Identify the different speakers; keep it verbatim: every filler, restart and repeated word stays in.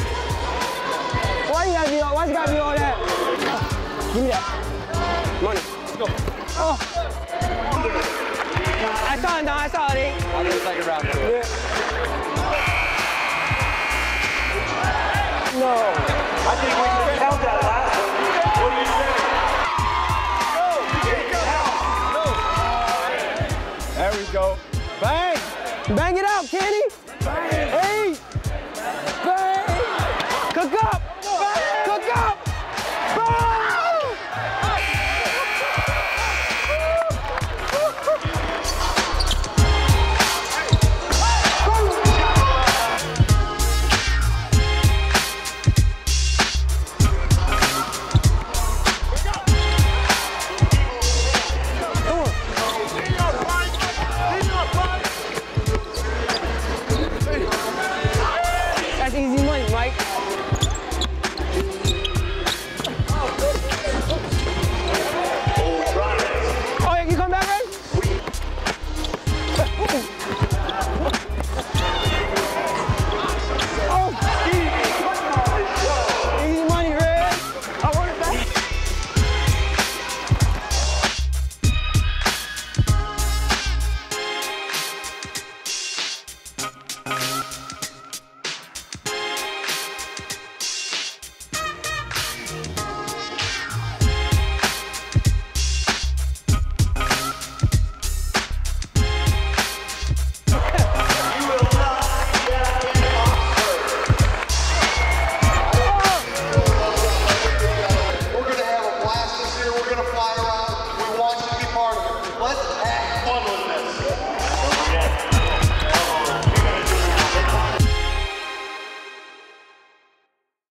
Speaker 1: Why you gotta be all, why you gotta be all that? Give me that. Money. Let's go. Oh. I saw it, no, I saw it. I'll do the second round. Yeah. No.
Speaker 2: I think we can count that last one. What do you say? Go. There we go. Bang.
Speaker 1: Bang it out, Kenny.
Speaker 2: Bang.
Speaker 1: Hey. Bang. Cook up. Bang. Cook up. Bang. Easy money, Mike. Oh, yeah, you come back, Ray? Oh, easy money, Ray. I want it back.
Speaker 3: We're going to have a blast this year. We're going to fly around. We want you to be part of it. Let's